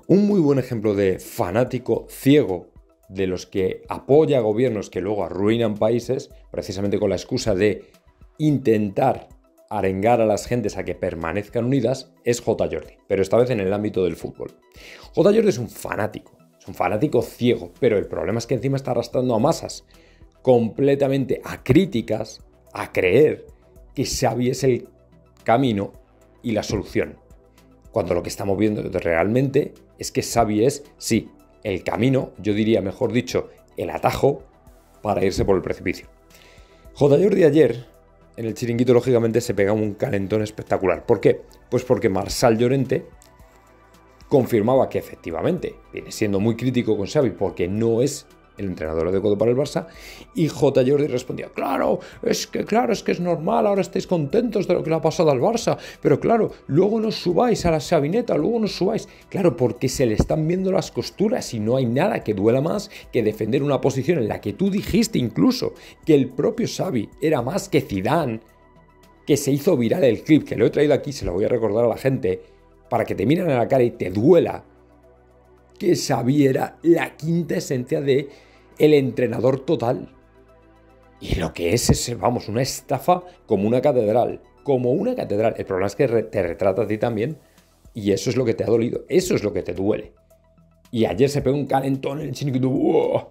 Un muy buen ejemplo de fanático ciego de los que apoya a gobiernos que luego arruinan países, precisamente con la excusa de intentar arengar a las gentes a que permanezcan unidas, es J. Jordi, pero esta vez en el ámbito del fútbol. J. Jordi es un fanático ciego, pero el problema es que encima está arrastrando a masas completamente acríticas a creer que Xavi es el camino y la solución. Cuando lo que estamos viendo realmente es que Xavi es, sí, el camino, yo diría, mejor dicho, el atajo para irse por el precipicio. J. Jordi ayer, en el Chiringuito, lógicamente, se pega un calentón espectacular. ¿Por qué? Pues porque Marçal Llorente confirmaba que efectivamente viene siendo muy crítico con Xavi porque no es el entrenador adecuado para el Barça, y J. Jordi respondía, claro, es que es normal, ahora estáis contentos de lo que le ha pasado al Barça, pero claro, luego no subáis a la Xavineta, luego no subáis, claro, porque se le están viendo las costuras y no hay nada que duela más que defender una posición en la que tú dijiste incluso que el propio Xavi era más que Zidane, que se hizo viral el clip, que lo he traído aquí, se lo voy a recordar a la gente, para que te miren a la cara y te duela, que Xavi era la quinta esencia de el entrenador total. Y lo que es, vamos, una estafa como una catedral. Como una catedral. El problema es que te retrata a ti también. Y eso es lo que te ha dolido. Eso es lo que te duele. Y ayer se pegó un calentón en el Chiringuito. ¡Wow!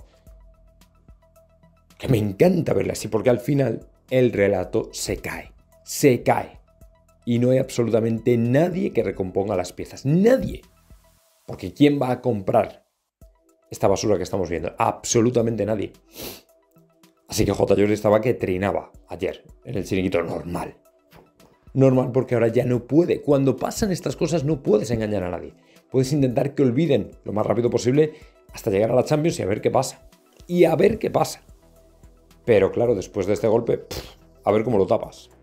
Que me encanta verla así, porque al final el relato se cae. Se cae. Y no hay absolutamente nadie que recomponga las piezas. Nadie. Porque ¿quién va a comprar esta basura que estamos viendo? Absolutamente nadie. Así que J. Jordi estaba que trinaba ayer en el Chiringuito. Normal. Normal, porque ahora ya no puede. Cuando pasan estas cosas no puedes engañar a nadie. Puedes intentar que olviden lo más rápido posible hasta llegar a la Champions y a ver qué pasa. Y a ver qué pasa. Pero claro, después de este golpe, a ver cómo lo tapas.